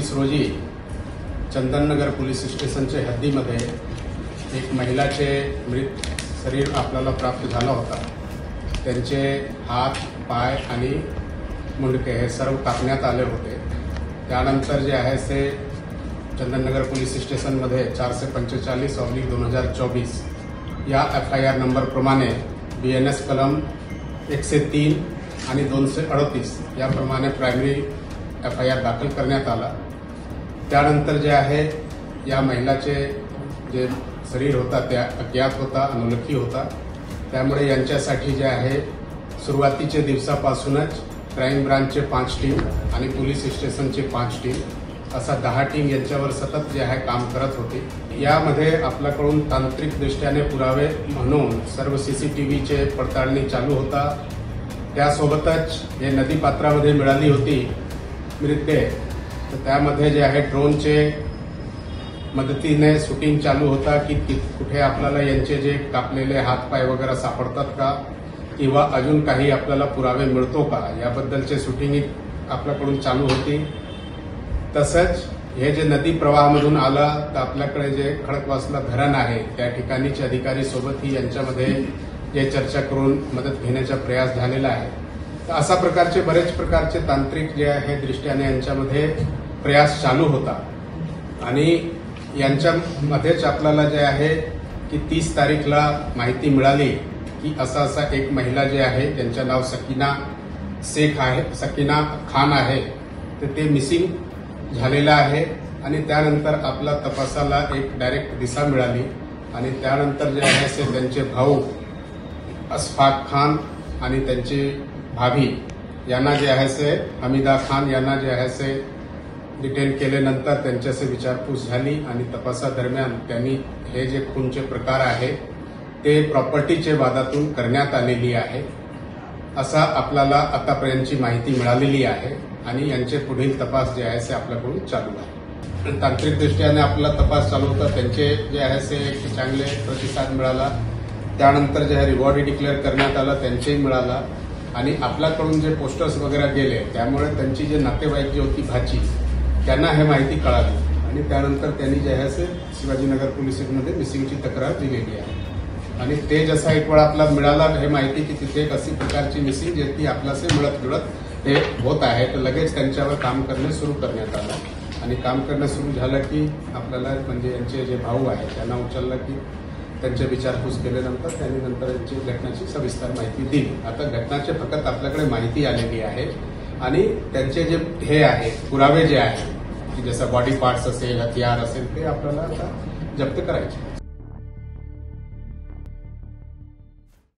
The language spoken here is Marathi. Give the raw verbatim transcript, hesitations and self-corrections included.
चोवीस रोजी चंदननगर पोलीस स्टेशनच्या हद्दीमध्ये एक महिलाचे मृत शरीर आपल्याला प्राप्त झाला होता। त्यांचे हात, पाय आणि मुंडके हे सर्व कापण्यात आले होते। त्यानंतर जे आहे ते चंदननगर पोलीस स्टेशनमध्ये चारशे पंचेचाळीस ऑब्लिक दोन हजार चोवीस या एफ आय आर नंबर प्रमाणे बी एन एस कलम एकशे तीन आणि दोनशे अडतीस याप्रमाणे प्रायमरी एफ आय आर दाखल करण्यात आला। त्यानंतर जे आहे या महिलाचे जे शरीर होता त्या अज्ञात होता, अनोळखी होता। त्यामुळे यांच्यासाठी जे आहे सुरुवातीच्या दिवसापासूनच क्राईम ब्रांचचे पाच टीम आणि पोलीस स्टेशनचे पाच टीम असा दहा टीम यांच्यावर सतत जे आहे काम करत होती। यामध्ये आपल्याकडून तांत्रिक दृष्ट्याने पुरावे म्हणून सर्व सीसीटीव्हीचे पडताळणी चालू होता। त्यासोबतच हे नदी पात्रामध्ये मिळाली होती मृतदेह, तर त्यामध्ये जे आहे ड्रोनचे मदतीने शूटिंग चालू होता की कुठे आपल्याला यांचे जे कापलेले हातपाय वगैरे सापडतात का किंवा अजून काही आपल्याला पुरावे मिळतो का याबद्दलचे शूटिंग आपल्याकडून चालू होती। तसंच हे जे नदी प्रवाहामधून आला तर आपल्याकडे जे खडकवासला धरण आहे त्या ठिकाणीचे अधिकारी सोबतही यांच्यामध्ये जे चर्चा करून मदत घेण्याचा प्रयास झालेला आहे। तर अशा प्रकारचे बरेच प्रकारचे तांत्रिक जे आहे दृष्ट्याने यांच्यामध्ये प्रयास चालू होता आणि यांच्यामध्येच आपल्याला जे आहे की तीस तारीखला माहिती मिळाली की असा असा एक महिला जे आहे त्यांचं नाव सकीना शेख आहे, सकीना खान आहे, तर ते मिसिंग झालेलं आहे। आणि त्यानंतर आपला तपासाला एक डायरेक्ट दिशा मिळाली आणि त्यानंतर जे आहे ते त्यांचे भाऊ अशफाक खान आणि त्यांची भाभी यांना जे आहे ते हमीदा खान यांना जे आहे ते डिटेन केल्यानंतर त्यांच्याशी विचारपूस झाली आणि तपासादरम्यान त्यांनी हे जे खूनचे प्रकार आहे ते प्रॉपर्टीचे वादातून करण्यात आलेली आहे असा आपल्याला आतापर्यंतची माहिती मिळालेली आहे आणि यांचे पुढील तपास जे आहे ते आपल्याकडून चालू आहे। तांत्रिक दृष्ट्याने आपला तपास चालू होता, त्यांचे जे आहे ते चांगले प्रतिसाद मिळाला। त्यानंतर जे आहे रिवॉर्ड डिक्लेअर करण्यात आला त्यांचेही मिळाला आणि आपल्याकडून जे पोस्टर्स वगैरे गेले त्यामुळे त्यांची जे नातेवाईक जी होती भाची त्यांना हे माहिती कळाली आणि त्यानंतर त्यांनी जे आहे ते शिवाजीनगर पोलीस स्टेशनमध्ये मिसिंगची तक्रार दिलेली आहे। आणि ते जसा एक वेळा आपल्याला मिळाला हे माहिती की तिथे एक अशी प्रकारची मिसिंग जे ती आपल्याशी मिळत जुळत हे होत आहे, तर लगेच त्यांच्यावर काम करणे सुरू करण्यात आलं आणि काम करणं सुरू झालं की आपल्याला म्हणजे यांचे जे भाऊ आहेत त्यांना उचललं की त्यांचे विचारपूस केल्यानंतर त्यांनी नंतर यांची घटनाची सविस्तर माहिती दिली। आता घटनाचे फक्त आपल्याकडे माहिती आलेली आहे आणि त्यांचे जे हे आहे पुरावे जे आहे की जसं बॉडी पार्ट्स असेल, हथियार असेल ते आपल्याला आता जप्त करायचे।